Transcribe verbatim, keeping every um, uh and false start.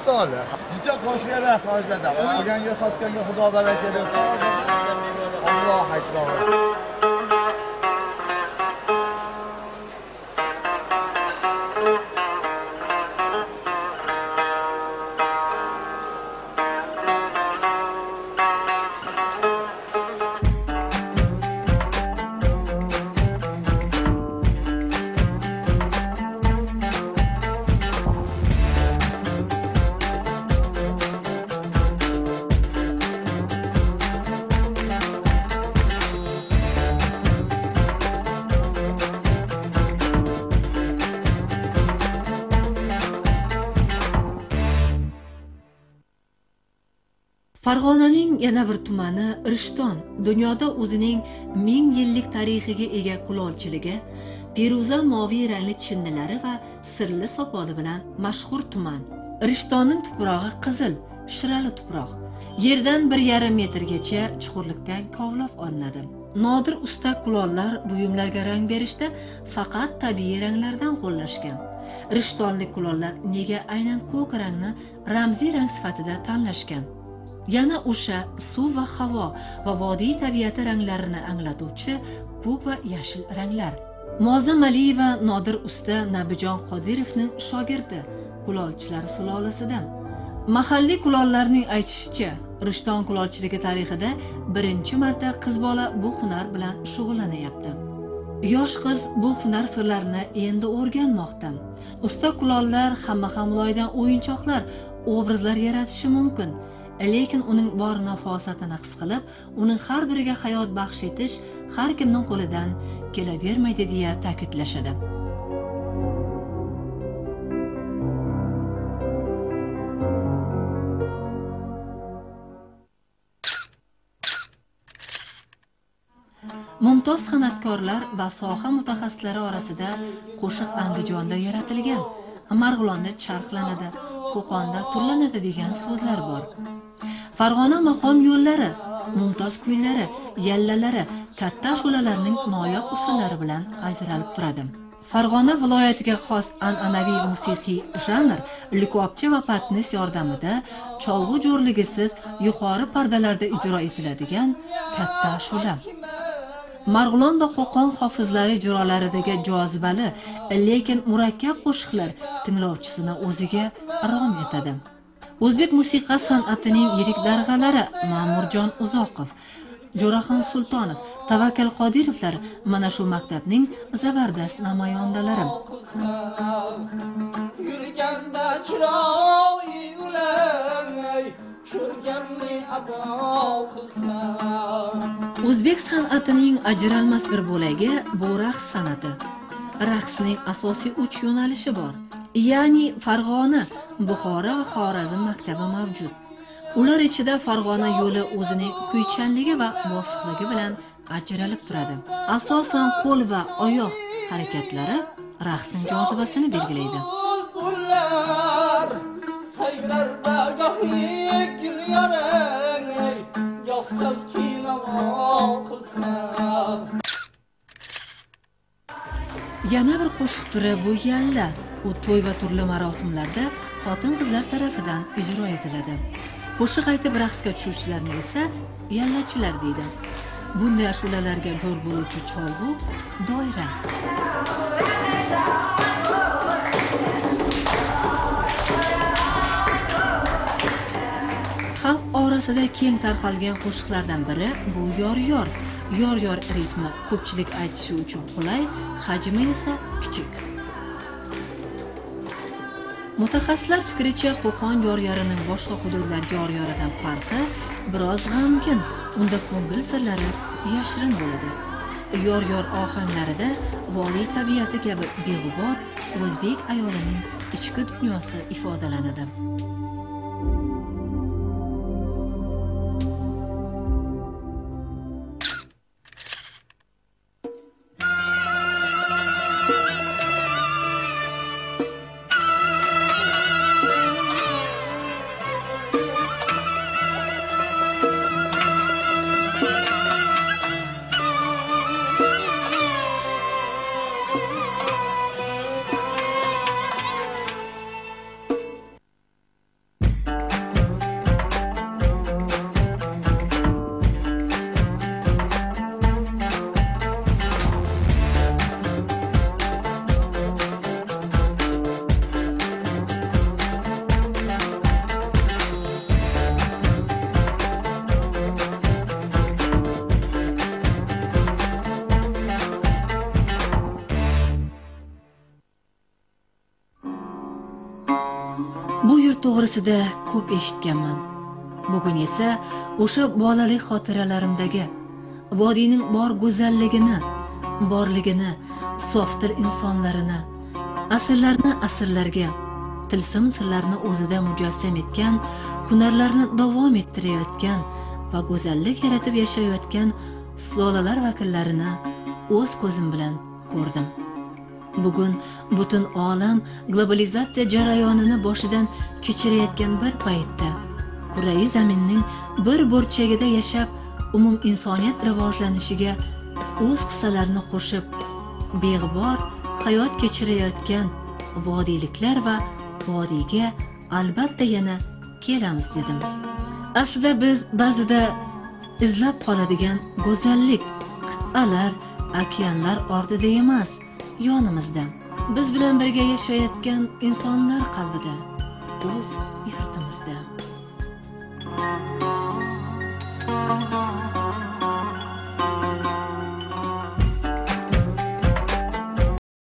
misoli. Jicha qo'shmada sojlada. Olganga sotganga Xudo baraka bersin. Alloh akbar. Farg'onaning yana bir tumani Rishton dunyoda o'zining ming yillik tarixiga ega kulolchiligi, feruza moviy rangli chinnilari va sirli sopoli bilan mashhur tuman. Rishtonning tuprog'i qizil, shirali tuproq. Yerdan bir yarim metrgacha chuqurlikdan kovlab olinadi. Nodir usta kulollar buyumlarga rang berishda faqat tabiiy ranglardan qo'llashgan. Rishtonlik kulollar nega aynan ko'k rangni ramziy rang sifatida tanlashgan? Yana o'sha suv va havo va vodiy tabiati ranglarini anglatuvchi ko'k va yashil ranglar. Muazzam Aliyeva Nodir usta Nabijon Qodirovning shogirdi, kulolchilar sulolasidan. Mahalliy kulollarning aytishicha, Rishton kulolchiligi tarixida birinchi marta qiz bola bu hunar bilan shug'ullanyapti. Yosh qiz bu hunar sirlarini endi o'rganmoqda. Usta kulollar hamma hamloydan o'yinchoqlar, obrazlar yaratishi mumkin. Lekin uning bor nafosatini his qilib, uning har biriga hayot baxsh etish har kimning qo'lidan kelavermaydi deya ta'kidlashadi. Mumtoz san'atkorlar va soha mutaxassislari orasida qo'shiq Andijonda yaratilgan, Marg'ilonda charxlanadi, Qo'qonda turlanadi degan so'zlar bor. Farg'ona maqom yo'llari, mumtoz kuylari, yallalari katta ashulalarning noyob usullari bilan ajralib turadi. Farg'ona viloyatiga xos an'anaviy musiqiy janr likopcha va patnis yordamida cholg'u jo'rligisiz yuqori pardalarda ijro etiladigan katta ashula. Marg'ilon va Qo'qon hofizlari ijrolaridagi jozibali, lekin murakkab qo'shiqlar tinglovchisini o'ziga rom etadi. O'zbek musiqa san'atining yirik darg'alari Ma'murjon Uzoqov, Jo'raxon Sultonov, Tavakkal Qodirovlar mana shu maktabning zabardast namoyandalari. Yurganda chiroyi ulay, ko'rganni ado qilsa. O'zbek san'atining ajralmas bir bo'lagi bu raqs san'ati. Raqsning asosiy uch yo'nalishi bor. Ya'ni Farg'ona, Buxoro va Xorazm maktabi mavjud. Ular ichida Farg'ona yo'li o'zining kuychanligi va bosiqligi bilan ajralib turadi. Asosan qo'l va oyoq harakatlari raqsning jozibasini belgilaydi. Yana bir qo'shiq turi bu yalla. U to'y va turli marosimlarda xotin-qizlar tarafidan ijro etiladi. Qo'shiq aytib raqsga tushuvchilarni esa yallachilar deydi. Bunday ashulalarga jo'r bo'luvchi cholg'u doira. Xalq orasida keng tarqalgan qo'shiqlardan biri bu yor-yor. Yor-yor ritmi ko'pchilik aytishi uchun qulay, hajmi esa kichik. Mutaxassislar fikricha, Qo'qon yor-yorining boshqa hududlar yor-yoridan farqi biroz g'amgin, unda ko'ngil sirlari yashirin bo'ladi. Yor-yor ohanglarida vodiy tabiati kabi beg'ubor o'zbek ayolining ichki dunyosi ifodalanadi. to'g'risida ko'p eshitganman. Bugun esa o'sha bolalik xotiralarimdagi vodiyning bor go'zalligini, borligini, softir insonlarini, asrlarni asrlarga, tilsim sirlarni o'zida mujassam etgan, hunarlarni davom ettirayotgan va go'zallik yaratib yashayotgan sulolalar vakillarini o'z ko'zim bilan ko'rdim. Bugun butun olam globalizatsiya jarayonini boshidan kechirayotgan bir paytda Kurai zaminning bir burchagida yashab, umum insoniyat rivojlanishiga o'z hissalarini qo'shib, beg'ubor hayot kechirayotgan vodiyliklar va vodiyga albatta yana kelamiz dedim. Aslida biz ba'zida izlab qoladigan go'zallik qit'alar, okeanlar ortida emas, yonimizda, biz bilan birga yashayotgan insonlar qalbida, o'z yurtimizda.